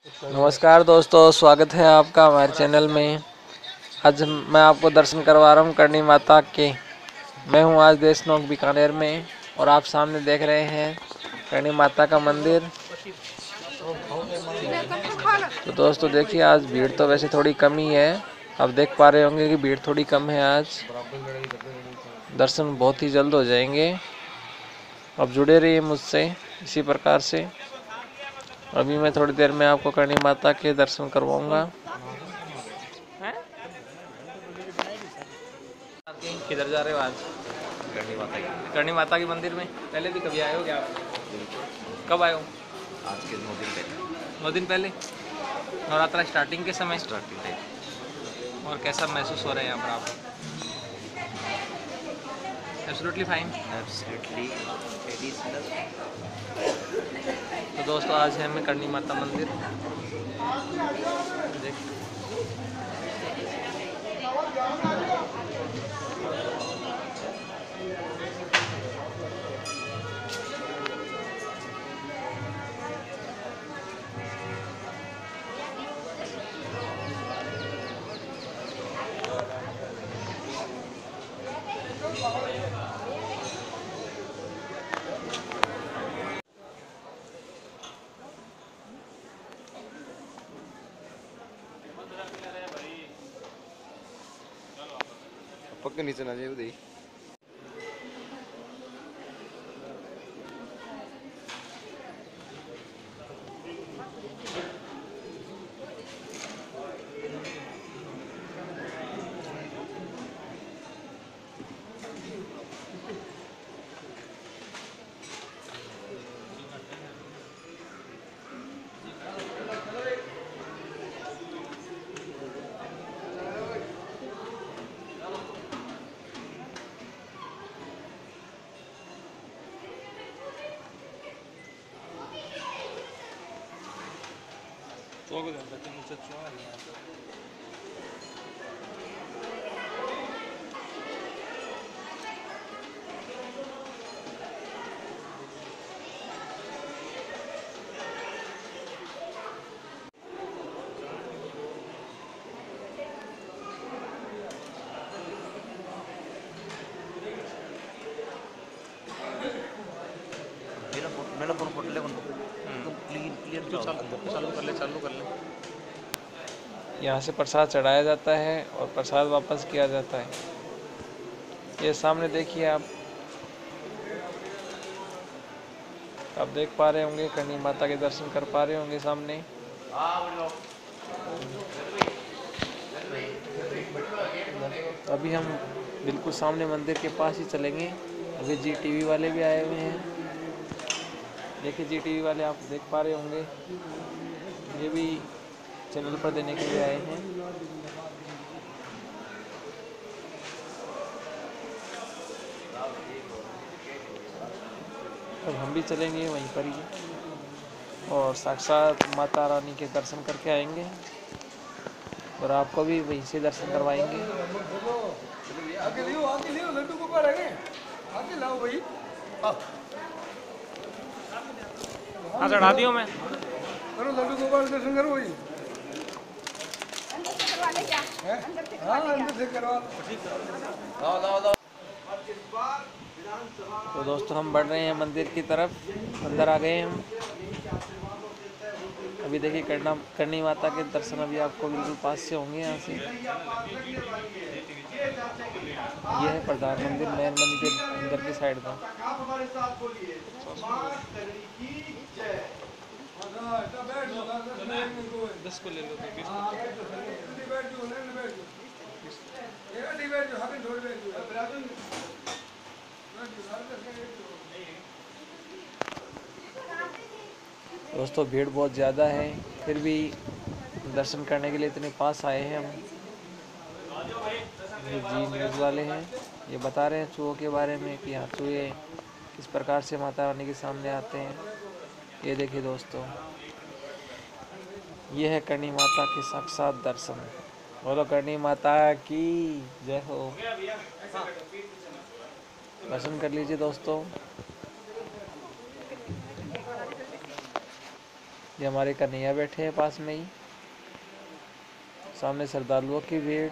नमस्कार दोस्तों, स्वागत है आपका हमारे चैनल में। आज मैं आपको दर्शन करवा रहा हूँ करणी माता के। मैं हूँ आज देशनोक बीकानेर में और आप सामने देख रहे हैं करणी माता का मंदिर। तो दोस्तों देखिए, आज भीड़ तो वैसे थोड़ी कम ही है। आप देख पा रहे होंगे कि भीड़ थोड़ी कम है आज। दर्शन बहुत ही जल्द हो जाएंगे। आप जुड़े रहिए मुझसे इसी प्रकार से। अभी मैं थोड़ी देर में आपको करणी माता के दर्शन करवाऊंगा। किधर जा रहे हो आज? करणी माता के मंदिर में पहले भी कभी आए हो क्या आप? कब आए हो? आज के 9 दिन पहले। 9 दिन पहले नवरात्रा स्टार्टिंग के समय। टाइम। और कैसा महसूस हो रहा है यहाँ पर आपको? Absolutely fine. Absolutely additional. तो दोस्तों आज है मैं करणी माता मंदिर देख। पक्के नीचे ना जाए उधर। मेरा फोन फोटो ले एकदम क्लियर चालू कर ले। यहाँ से प्रसाद चढ़ाया जाता है और प्रसाद वापस किया जाता है। ये सामने देखिए आप देख पा रहे होंगे, करणी माता के दर्शन कर पा रहे होंगे सामने। अभी हम बिल्कुल सामने मंदिर के पास ही चलेंगे। अभी GTV वाले भी आए हुए हैं। देखिए GTV वाले आप देख पा रहे होंगे, ये भी चैनल पर देने के लिए आए हैं। अब हम भी चलेंगे वहीं पर ही और साक्षात माता रानी के दर्शन करके आएंगे और आपको भी वहीं से दर्शन करवाएंगे। लड्डू गोपाल है, आगे लाओ भाई। हाँ चढ़ा दियो मैं। करो लड्डू गोपाल दर्शन करो भाई। हाँ अंदर से करवा। तो दोस्तों हम बढ़ रहे हैं मंदिर की तरफ, अंदर आ गए हम। अभी देखिए करणी माता के दर्शन अभी आपको बिल्कुल पास से होंगे यहाँ से। यह है प्रधान मंदिर, मेन मंदिर अंदर की साइड में। दस को ले लो दोस्तों भीड़ बहुत ज़्यादा है, फिर भी दर्शन करने के लिए इतने पास आए हैं हम। ये जी न्यूज़ वाले हैं, ये बता रहे हैं चूहों के बारे में कि हाँ चूहे किस प्रकार से माता रानी के सामने आते हैं। ये देखिए दोस्तों, ये है करणी माता के साक्षात दर्शन। बोलो करणी माता की जय हो। दर्शन कर लीजिए दोस्तों। ये हमारे कन्हैया बैठे हैं पास में ही, सामने श्रद्धालुओं की भीड़।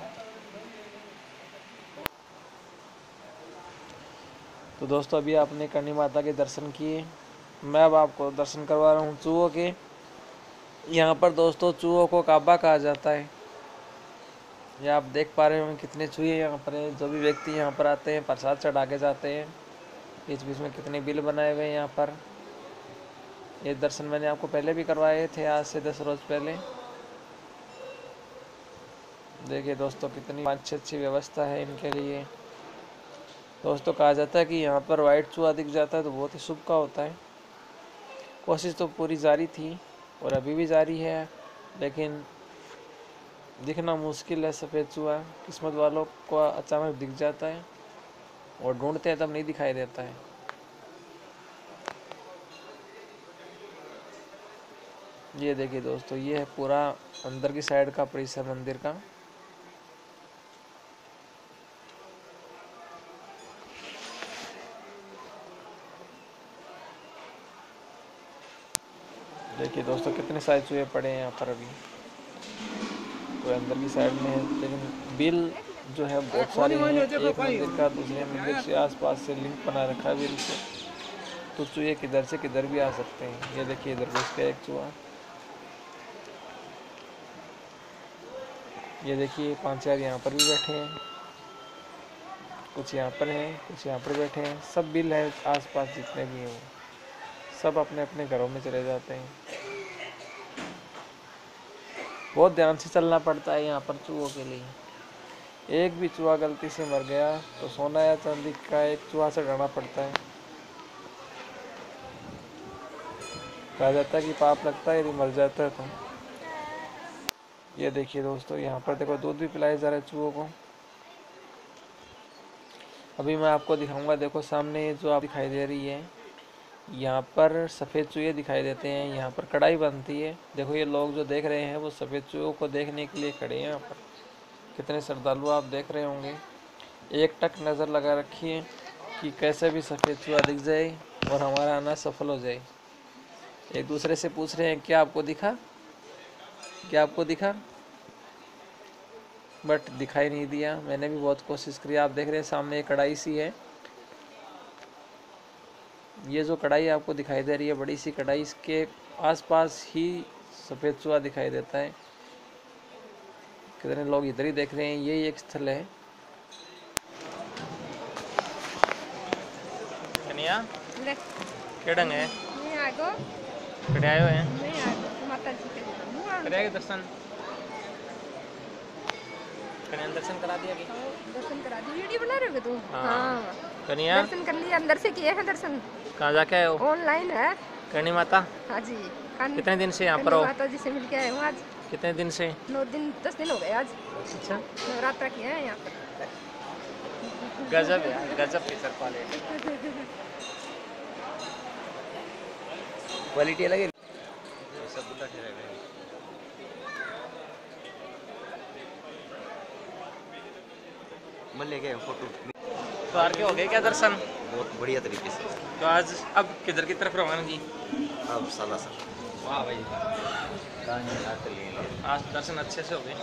तो दोस्तों अभी आपने करणी माता के दर्शन किए, मैं अब आपको दर्शन करवा रहा हूँ चूहों के। यहाँ पर दोस्तों चूहों को काबा कहा जाता है। ये आप देख पा रहे होंगे कितने चूहे यहाँ पर हैं। जो भी व्यक्ति यहाँ पर आते हैं प्रसाद चढ़ा के जाते हैं। बीच बीच में कितने बिल बनाए हुए हैं यहाँ पर। ये दर्शन मैंने आपको पहले भी करवाए थे, आज से 10 रोज पहले। देखिए दोस्तों कितनी अच्छी व्यवस्था है इनके लिए। दोस्तों कहा जाता है कि यहाँ पर वाइट चूहा दिख जाता है तो बहुत ही शुभ का होता है। कोशिश तो पूरी जारी थी और अभी भी जारी है, लेकिन दिखना मुश्किल है सफ़ेद चूहा। किस्मत वालों को अचानक दिख जाता है और ढूंढते हैं तब नहीं दिखाई देता है। ये देखिए दोस्तों, ये है पूरा अंदर की साइड का परिसर मंदिर का। देखिए दोस्तों कितने सारे चूहे पड़े हैं यहाँ पर अभी। कोई अंदर की साइड में है, लेकिन बिल जो है बहुत सारे हैं। एक मंदिर का दूसरे मंदिर से आसपास से लिंक बना रखा है बिल से, तो चूहे किधर से किधर भी आ सकते हैं। ये देखिए इधर घुस गया एक चूहा। ये देखिए 5-4 यहाँ पर भी बैठे हैं, कुछ यहाँ पर हैं, कुछ यहाँ पर बैठे हैं। सब बिल है आसपास जितने भी हैं, वो सब अपने अपने घरों में चले जाते हैं। बहुत ध्यान से चलना पड़ता है यहाँ पर चूहों के लिए। एक भी चूहा गलती से मर गया तो सोना या चांदी का एक चूहा से डरना पड़ता है। कहा जाता है कि पाप लगता है यदि मर जाता है तो। ये देखिए दोस्तों, यहाँ पर देखो दूध भी पिलाया जा रहा है चूहों को। अभी मैं आपको दिखाऊंगा, देखो सामने ये जो आप दिखाई दे रही है, यहाँ पर सफ़ेद चूहे दिखाई देते हैं। यहाँ पर कढ़ाई बनती है। देखो ये लोग जो देख रहे हैं वो सफ़ेद चूहों को देखने के लिए खड़े हैं। यहाँ पर कितने श्रद्धालु आप देख रहे होंगे। एक टक नज़र लगा रखी है कि कैसे भी सफ़ेद चूहा दिख जाए और हमारा आना सफल हो जाए। एक दूसरे से पूछ रहे हैं क्या आपको दिखा, क्या आपको दिखा, बट दिखाई नहीं दिया। मैंने भी बहुत कोशिश करी। आप देख रहे हैं सामने एक कढ़ाई सी है। ये जो कढ़ाई आपको दिखाई दे रही है, बड़ी सी कढ़ाई, इसके आसपास ही सफ़ेद चूहा दिखाई देता है। कितने लोग इधर ही देख रहे हैं। यही एक स्थल है। कन्या क्या ढंग है कड़े आए हुए हैं माता जी के कन्या के दर्शन, कन्या दर्शन करा दिया कि दर्शन करा दी। वीडियो बना रहे हो तुम? हाँ कन्या दर्शन कर लिया, अंदर से किए हैं दर्शन। कहाँ जाके आए हो? ऑनलाइन है। करणी माता? हाँ जी। कितने दिन से यहाँ पर हो? माता जी से मिल के आए हूँ आज। कितने दिन से? 9 दिन 10 दिन हो गए आज। अच्छा, नवरात्रा किए हैं यहाँ पर। गजब यार, गजब पिक्चर क्वालिटी, क्वालिटी अलग है। सब बुला ठहरेगा। मैं ले गए फोटो। तो आर के हो गए क्या दर्शन? बहुत बढ़िया तरीके से। तो आज अब किधर की तरफ रवाना जी? अब साला सर। वाह भाई, आज दर्शन अच्छे से हो गए।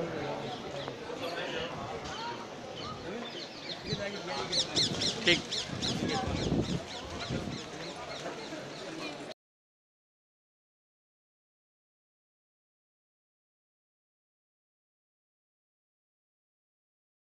ठीक।